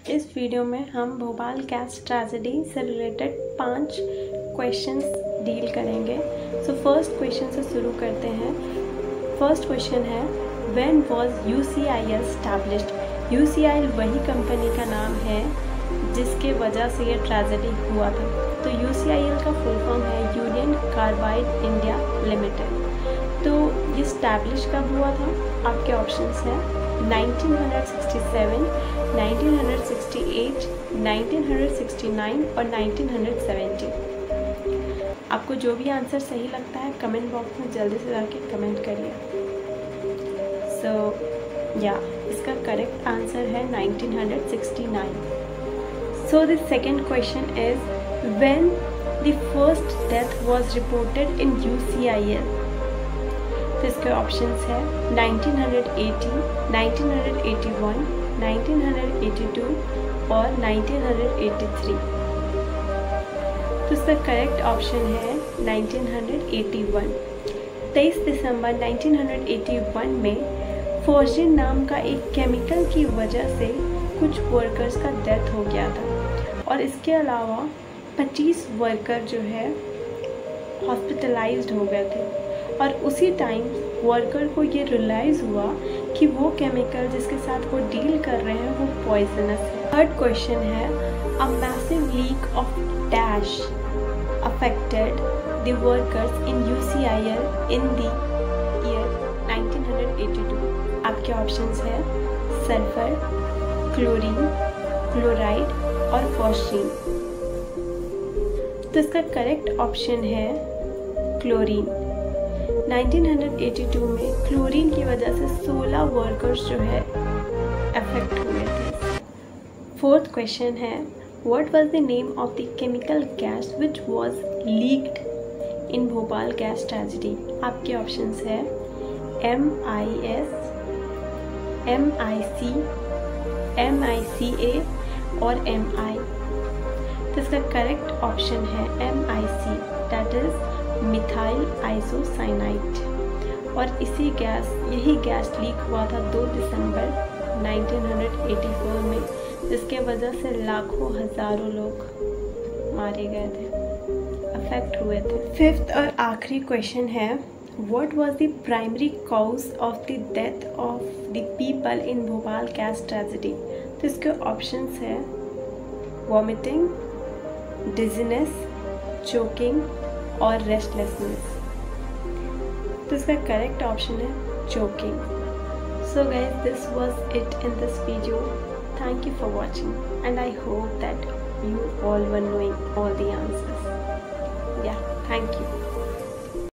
इस वीडियो में हम भोपाल गैस ट्रेजेडी से रिलेटेड 5 क्वेश्चंस डील करेंगे। सो फर्स्ट क्वेश्चन से शुरू करते हैं। फर्स्ट क्वेश्चन है, when was UCIL established? UCIL वही कंपनी का नाम है जिसके वजह से ये ट्रेजेडी हुआ था। तो UCIL का फुल फॉर्म है यूनियन कार्बाइड इंडिया लिमिटेड। तो ये स्टैब्लिश कब हुआ था? आपके ऑप्शंस हैं 1967, 1968, 1969 और 1970। आपको जो भी आंसर सही लगता है कमेंट बॉक्स में जल्दी से जाके कमेंट करिए। इसका करेक्ट आंसर है 1969। So the second question is, when the first death was reported in UCIL? तो इसके ऑप्शंस है 1980, 1981, 1982 और 1983। तो इसका करेक्ट ऑप्शन है 1981। 23 दिसंबर 1981 में फॉर्जिन नाम का एक केमिकल की वजह से कुछ वर्कर्स का डेथ हो गया था और इसके अलावा 25 वर्कर जो है हॉस्पिटलाइज्ड हो गए थे। और उसी टाइम वर्कर को ये रियलाइज़ हुआ कि वो केमिकल जिसके साथ वो डील कर रहे हैं वो पॉइजनस है। थर्ड क्वेश्चन है, a massive leak of dash affected the workers in UCIL in the year 1982। आपके ऑप्शंस है सल्फर, क्लोरीन, क्लोराइड और फॉस्फीन। तो इसका करेक्ट ऑप्शन है क्लोरीन। 1982 में क्लोरीन की वजह से 16 वर्कर्स जो है अफेक्ट हुए थे। फोर्थ क्वेश्चन है, what was the name of the chemical gas which was leaked in Bhopal gas tragedy? आपके ऑप्शंस है MIS, MIC, MICA और MI। तो इसका करेक्ट ऑप्शन है MIC, that is methyl isocyanide. और यही गैस लीक हुआ था 2 दिसंबर 1984 में, जिसके वजह से लाखों हजारों लोग मारे गए थे, अफेक्ट हुए थे। फिफ्थ और आखिरी क्वेश्चन है, what was the primary cause of the death of the people in Bhopal gas tragedy? तो इसके ऑप्शंस है वॉमिटिंग, डिजीनेस, चोकिंग और रेस्टलेसनेस। तो इसका करेक्ट ऑप्शन है choking. So guys, this was it in this video. Thank you for watching and I hope that you all were knowing all the answers. Yeah, thank you.